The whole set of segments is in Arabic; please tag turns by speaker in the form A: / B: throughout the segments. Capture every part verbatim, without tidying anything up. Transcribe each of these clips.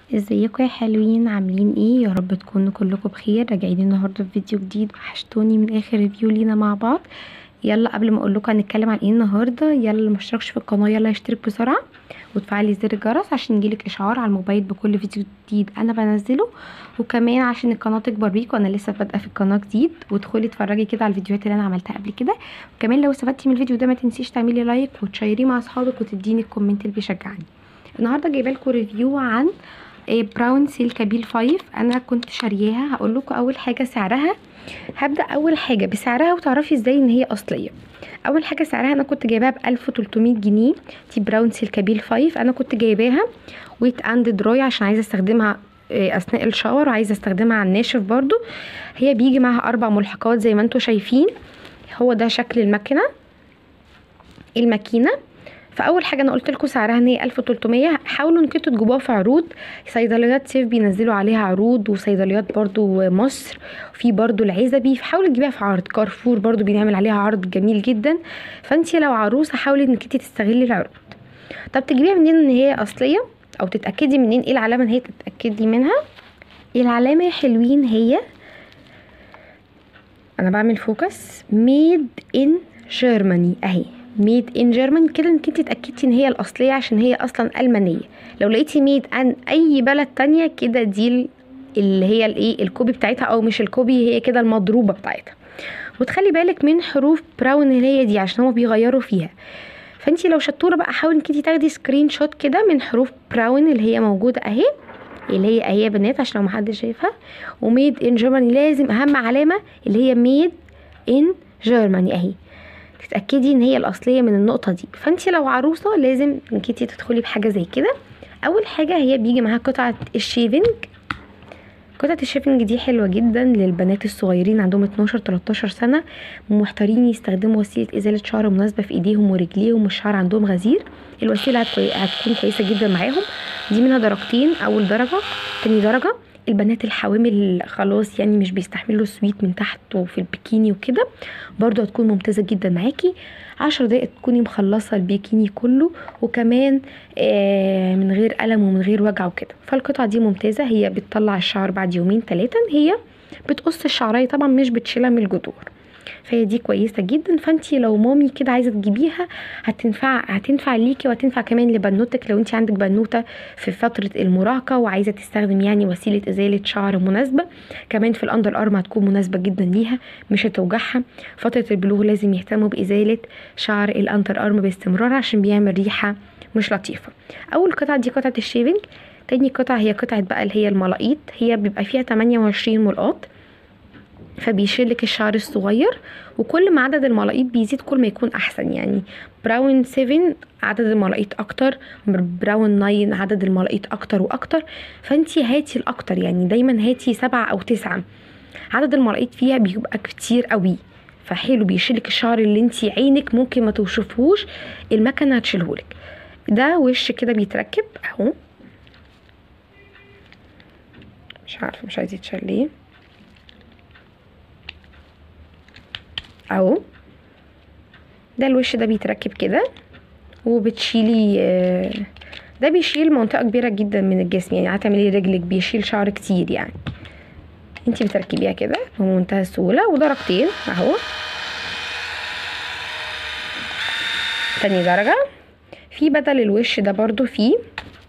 A: ازيكم يا حلوين؟ عاملين ايه؟ يا رب تكونوا كلكم بخير. راجعين النهارده في فيديو جديد، وحشتوني من اخر ريفيو لينا مع بعض. يلا قبل ما اقول لكم هنتكلم عن ايه النهارده، يلا اللي مشتركش في القناه يلا يشترك بسرعه وتفعلي زر الجرس عشان يجيلك اشعار على الموبايل بكل فيديو جديد انا بنزله، وكمان عشان القناه تكبر بيكم، انا لسه بادئه في القناه جديد، وادخلي اتفرجي كده على الفيديوهات اللي انا عملتها قبل كده. وكمان لو استفدتي من الفيديو ده ما تنسيش تعملي لايك وتشيريه مع اصحابك وتديني الكومنت اللي بيشجعني. النهارده جايبه لكم ريفيو عن براون سيلكابيل فايف. انا كنت شارياها. هقول لكم اول حاجه سعرها. هبدا اول حاجه بسعرها وتعرفي ازاي ان هي اصليه. اول حاجه سعرها انا كنت جايباها ب ألف وتلتمية جنيه. دي براون سيلكابيل فايف. انا كنت جايباها ويت اند دراي عشان عايزه استخدمها اثناء الشاور، وعايزه استخدمها على الناشف برضو. هي بيجي معاها اربع ملحقات زي ما انتم شايفين. هو ده شكل الماكينه الماكينه فاول حاجه انا قلت لكم سعرها ان هي ألف وتلتمية. حاولوا انكم تجيبوها في عروض. صيدليات سيف بينزلوا عليها عروض، وصيدليات برضو مصر، في برضو العزبي، فحاولوا تجيبيها في عرض. كارفور برضو بينعمل عليها عرض جميل جدا. فانتي لو عروسه حاولي انك انتي تستغلي العروض. طب تجيبيها منين ان هي اصليه، او تتاكدي منين؟ ايه العلامه ان هي تتاكدي منها؟ العلامه يا حلوين هي، انا بعمل فوكس، ميد ان جيرماني اهي، ميد ان جيرماني كده انك انت اتاكدتي ان هي الاصليه عشان هي اصلا المانيه. لو لقيتي ميد ان اي بلد تانية كده دي اللي هي الايه الكوبي بتاعتها، او مش الكوبي، هي كده المضروبه بتاعتها. وتخلي بالك من حروف براون اللي هي دي عشان هما بيغيروا فيها. فانتي لو شطوره بقى حاولي انك انت تاخدي سكرين شوت كده من حروف براون اللي هي موجوده اهي، اللي هي اهي يا بنات عشان لو محدش شايفها. وميد ان جيرماني لازم اهم علامه اللي هي ميد ان جيرماني اهي، تتاكدي ان هي الاصليه من النقطه دي. فانت لو عروسه لازم انك انت تدخلي بحاجه زي كده. اول حاجه هي بيجي معاها قطعه الشيفنج. قطعه الشيفنج دي حلوه جدا للبنات الصغيرين عندهم اتناشر تلتاشر سنه، محتارين يستخدموا وسيله ازاله شعر مناسبه في ايديهم ورجليهم والشعر عندهم غزير. الوسيله هتكون كويسه جدا معاهم. دي منها درجتين، اول درجه، تاني درجه. البنات الحوامل خلاص يعني مش بيستحملوا سويت من تحت وفي البيكيني وكده، برضو هتكون ممتازه جدا معاكي. عشر دقايق تكوني مخلصه البيكيني كله، وكمان آه من غير الم ومن غير وجع وكده. فالقطعه دي ممتازه. هي بتطلع الشعر بعد يومين ثلاثه، هي بتقص الشعريه طبعا مش بتشيلها من الجذور، فهي دي كويسه جدا. فانتي لو مامي كده عايزه تجيبيها هتنفع هتنفع ليكي، وهتنفع كمان لبنوتك لو انتي عندك بنوته في فتره المراهقه وعايزه تستخدم يعني وسيله ازاله شعر مناسبه. كمان في الاندر ارم هتكون مناسبه جدا ليها، مش هتوجعها. فتره البلوغ لازم يهتموا بازاله شعر الاندر ارم باستمرار عشان بيعمل ريحه مش لطيفه. اول قطعه دي قطعه الشيفنج. تاني قطعه هي قطعه بقى اللي هي الملاقيط. هي بيبقى فيها تمنية وعشرين ملقاط، فبيشيلك الشعر الصغير. وكل ما عدد الملاقيط بيزيد كل ما يكون احسن. يعني براون سبعة عدد الملاقيط اكتر، براون تسعة عدد الملاقيط اكتر واكتر. فانتي هاتي الاكتر، يعني دايما هاتي سبعة او تسعة. عدد الملاقيط فيها بيبقى كتير قوي، فحلو بيشيلك الشعر اللي انتي عينك ممكن ما توشفهوش، المكنه هتشيلهولك. ده وش كده بيتركب اهو، مش عارفه مش عايزه يتشال ليه اهو. ده الوش ده بيتركب كده وبتشيلي. ده بيشيل منطقه كبيره جدا من الجسم، يعني هتعملي رجلك بيشيل شعر كتير. يعني انتي بتركبيها كده بمنتهى السهوله. ودرجتين اهو، تاني درجه. في بدل الوش ده برضو في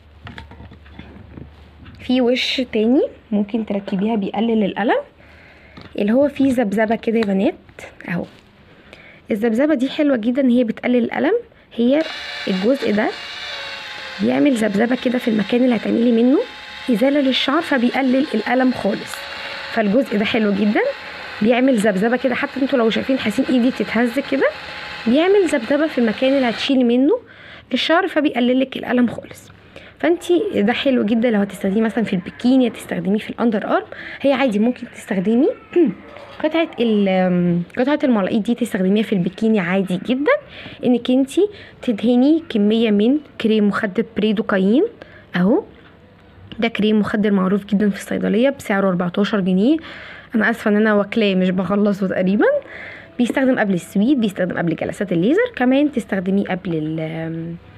A: في وش تاني ممكن تركبيها بيقلل الالم، اللي هو فيه ذبذبه كده يا بنات اهو. الذبذبه دي حلوه جدا، هي بتقلل الالم. هي الجزء ده بيعمل ذبذبه كده في المكان اللي هتعملي منه ازاله للشعر، فبيقلل الالم خالص. فالجزء ده حلو جدا، بيعمل ذبذبه كده. حتى انتوا لو شايفين حاسين ايدي بتتهز كده، بيعمل ذبذبه في المكان اللي هتشيلي منه الشعر، فبيقللك الالم خالص. فانتي ده حلو جدا لو هتستخدميه مثلا في البيكيني، هتستخدميه في الاندر ارم. هي عادي ممكن تستخدمي قطعه قطعه الملاقيط دي تستخدميها في البيكيني عادي جدا، انك انتي تدهني كميه من كريم مخدر بريدوكاين اهو. ده كريم مخدر معروف جدا في الصيدليه بسعره اربعتاشر جنيه. انا اسفه ان انا واكلاه مش بخلصه تقريبا. بيستخدم قبل السويت، بيستخدم قبل جلسات الليزر، كمان تستخدميه قبل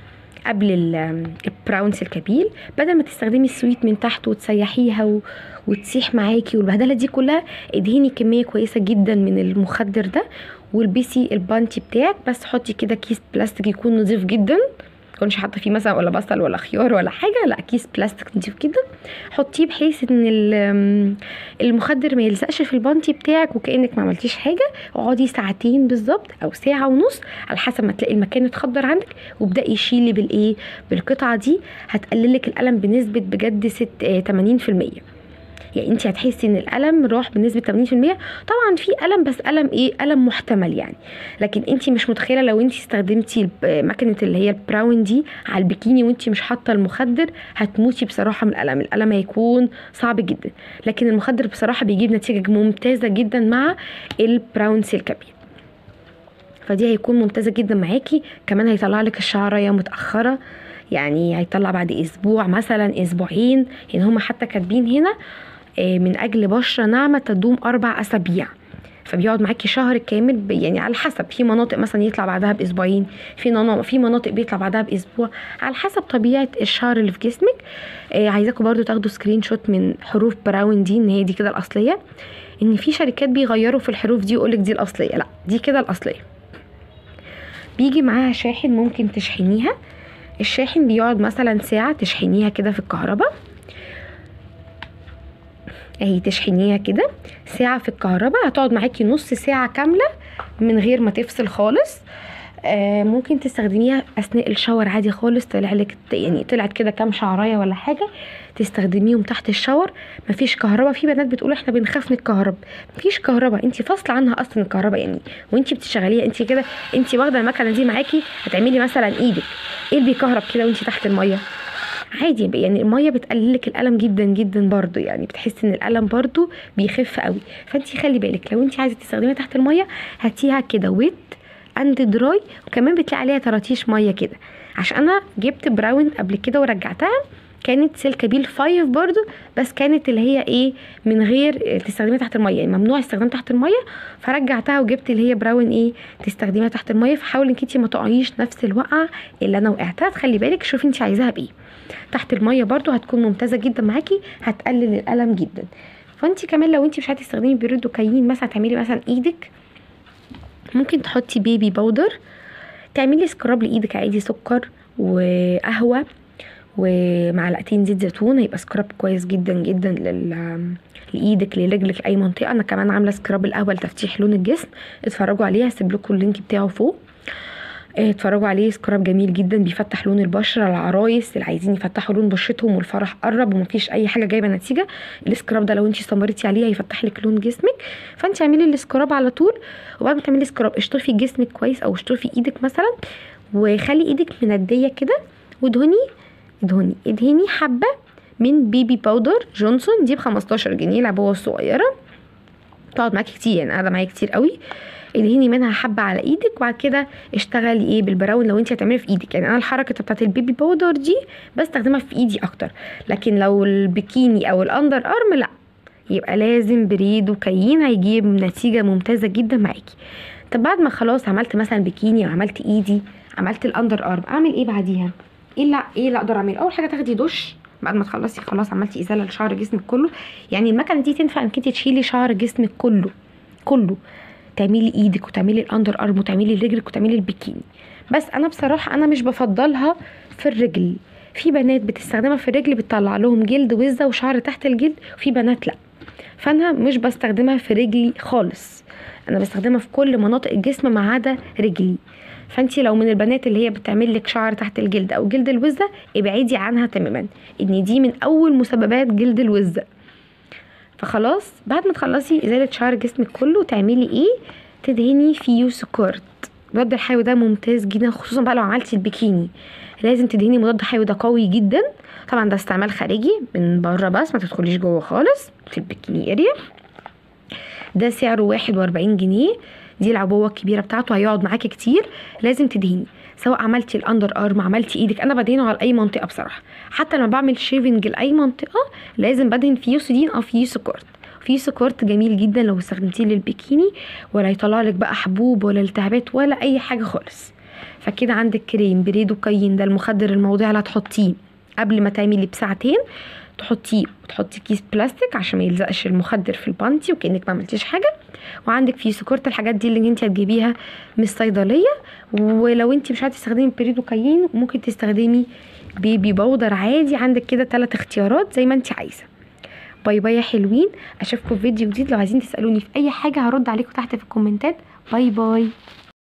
A: قبل البراون سلكابيل، بدل ما تستخدمي السويت من تحت وتسيحيها و... وتسيح معاكي والبهدله دي كلها، ادهني كميه كويسه جدا من المخدر ده والبسي البانتي بتاعك. بس حطي كده كيس بلاستيك يكون نظيف جدا، متكونش حاطه فيه مثلا ولا بصل ولا خيار ولا حاجه، لا كيس بلاستيك نضيف جدا حطيه بحيث ان المخدر ما يلزقش في البانتي بتاعك وكانك ما عملتيش حاجه. اقعدي ساعتين بالظبط او ساعه ونص على حسب ما تلاقي المكان اتخدر عندك، وابداي شيلي بالايه بالقطعه دي، هتقللك الالم بنسبه بجد ست تمانين في المية. يعني انت هتحسي ان الالم راح بنسبه تمانين في المية. طبعا في الم بس الم ايه، الم محتمل يعني، لكن انت مش متخيله لو انت استخدمتي ماكينه اللي هي البراون دي على البكيني وانت مش حاطه المخدر هتموتي بصراحه من الالم. الالم هيكون صعب جدا، لكن المخدر بصراحه بيجيب نتيجه ممتازه جدا مع البراون سلكابيل، فدي هيكون ممتازه جدا معاكي. كمان هيطلع لك الشعريه متاخره، يعني هيطلع بعد اسبوع مثلا اسبوعين، يعني هما حتى كاتبين هنا من اجل بشره ناعمه تدوم اربع اسابيع، فبيقعد معاكي شهر كامل. يعني على حسب، في مناطق مثلا يطلع بعدها باسبوعين، في في مناطق بيطلع بعدها باسبوع، على حسب طبيعه الشعر اللي في جسمك. آه عايزاكم برضو تاخدوا سكرين شوت من حروف براون دي ان هي دي كده الاصليه، ان في شركات بيغيروا في الحروف دي ويقولك دي الاصليه، لا دي كده الاصليه. بيجي معاها شاحن ممكن تشحنيها، الشاحن بيقعد مثلا ساعه تشحنيها كده في الكهرباء، اهي تشحنيها كده ساعة في الكهرباء، هتقعد معاكي نص ساعة كاملة من غير ما تفصل خالص. آه ممكن تستخدميها اثناء الشاور عادي خالص، طلع لك يعني طلعت كده كام شعرايه ولا حاجه تستخدميهم تحت الشاور. مفيش كهرباء، في بنات بتقول احنا بنخاف من الكهرباء، مفيش كهرباء، انت فاصله عنها اصلا الكهرباء. يعني وانت بتشغليها انت كده، انت واخده المكنه دي معاكي، هتعملي مثلا ايدك ايه اللي بيكهرب كده وانت تحت الميه عادي، يعني الميه بتقللك الالم جدا جدا برضو، يعني بتحسي ان الالم برضو بيخف قوي. فانت خلي بالك لو انت عايزه تستخدميها تحت الميه هاتيها كده ويت اند دراي، وكمان بتلاقي عليها طراطيش ميه كده. عشان انا جبت براون قبل كده ورجعتها، كانت سلكابيل فايف برضو، بس كانت اللي هي ايه من غير تستخدميها تحت الميه، يعني ممنوع استخدام تحت الميه، فرجعتها وجبت اللي هي براون ايه تستخدميها تحت الميه. فحاولي انك انت ما تقعيش نفس الوقعه اللي انا وقعتها، تخلي بالك شوفي انت عايزاها بايه. تحت الميه برضو هتكون ممتازه جدا معاكي، هتقلل الالم جدا. فانت كمان لو انت مش هتستخدمي بيرودوكاين مثلا، تعملي مثلا ايدك، ممكن تحطي بيبي باودر، تعملي سكراب لايدك عادي، سكر وقهوه ومعلقتين زيت زيتون، هيبقى سكراب كويس جدا جدا لل لايدك لرجلك لاي منطقه. انا كمان عامله سكراب القهوه لتفتيح لون الجسم، اتفرجوا عليها، هسيب لكم اللينك بتاعه فوق، اتفرجوا عليه. سكراب جميل جدا بيفتح لون البشره، العرايس اللي عايزين يفتحوا لون بشرتهم والفرح قرب ومفيش اي حاجه جايبه نتيجه، السكراب ده لو انت استمرتي عليه هيفتح لك لون جسمك. فانت اعملي السكراب على طول، وبعد ما تعملي سكراب اشطفي جسمك كويس او اشطفي ايدك مثلا، وخلي ايدك منديه كده، وادهني ادهني ادهني حبه من بيبي باودر جونسون دي ب خمستاشر جنيه، العبوه الصغيره تقعد معاكي كتير، يعني قاعده معايا كتير قوي. ادهني منها حبه على ايدك، وبعد كده اشتغلي ايه بالبراون لو انت هتعملي في ايدك. يعني انا الحركه بتاعت البيبي باودر دي بستخدمها في ايدي اكتر، لكن لو البكيني او الاندر ارم لا، يبقى لازم بريدوكاين، هيجيب نتيجه ممتازه جدا معاكي. طب بعد ما خلاص عملت مثلا بكيني وعملت ايدي، عملت الاندر ارم، اعمل ايه بعديها؟ ايه لا ايه اللي اقدر اعمله؟ اول حاجه تاخدي دش بعد ما تخلصي خلاص عملتي ازاله لشعر جسمك كله. يعني المكنه دي تنفع انك انت تشيلي شعر جسمك كله كله، تعملي ايدك وتعملي الاندر ارم وتعملي رجلك وتعملي البكيني. بس انا بصراحه انا مش بفضلها في الرجل، في بنات بتستخدمها في الرجل بتطلع لهم جلد وزه وشعر تحت الجلد، وفي بنات لا، فانا مش بستخدمها في رجلي خالص، انا بستخدمها في كل مناطق الجسم ما عدا رجلي. فانتي لو من البنات اللي هي بتعمل لك شعر تحت الجلد او جلد الوزه، ابعدي عنها تماما، ان دي من اول مسببات جلد الوزه. فخلاص بعد ما تخلصي ازاله شعر جسمك كله تعملي ايه؟ تدهني فيه سكرت. مضاد الحيوي ده ممتاز جدا، خصوصا بقى لو عملتي البيكيني لازم تدهني مضاد حيوي، ده قوي جدا. طبعا ده استعمال خارجي من بره بس، ما تدخليش جوه خالص في البيكيني اريا. ده سعره واحد واربعين جنيه، دي العبوه الكبيره بتاعته، هيقعد معاكي كتير. لازم تدهني سواء عملتي الاندر ارم عملتي ايدك، انا بدهنه على اي منطقه بصراحه، حتى لما بعمل شيفنج لاي منطقه لازم بدهن فيه سودين او فيه سكرت. في سكرت جميل جدا لو استخدمتيه للبيكيني، ولا يطلع لك بقى حبوب ولا التهابات ولا اي حاجه خالص. فكده عندك كريم بريدوكاين، ده المخدر الموضعي اللي هتحطيه قبل ما تعملي بساعتين، تحطيه وتحطي كيس بلاستيك عشان ما يلزقش المخدر في البانتي وكانك ما عملتيش حاجه. وعندك في سكرت، الحاجات دي اللي انت هتجيبيها من الصيدليه. ولو انت مش عايزه تستخدمي بريدوكاين ممكن تستخدمي بيبي باودر عادي. عندك كده ثلاث اختيارات زي ما انت عايزه. باي باي يا حلوين، اشوفكم في فيديو جديد. لو عايزين تسالوني في اي حاجه هرد عليكم تحت في الكومنتات. باي باي.